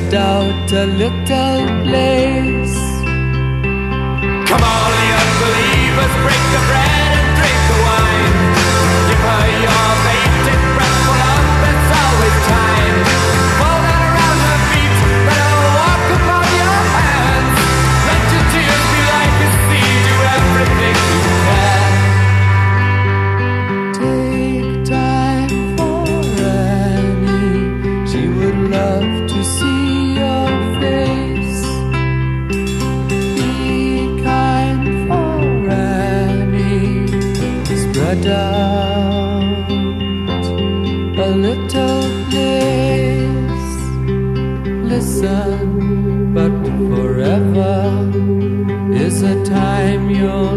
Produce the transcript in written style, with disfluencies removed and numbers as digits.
spread out a little place. Come all the unbelievers, break the bread and drink the wine. Give her your bated breath, for love, there's always time. Fall down around her feet, let her walk upon your hands. Let your tears be like a sea, do everything you can. Take time for Annie, she would love to see your face. Be kind for Annie, spread out a little place. Listen, but forever is a time you'll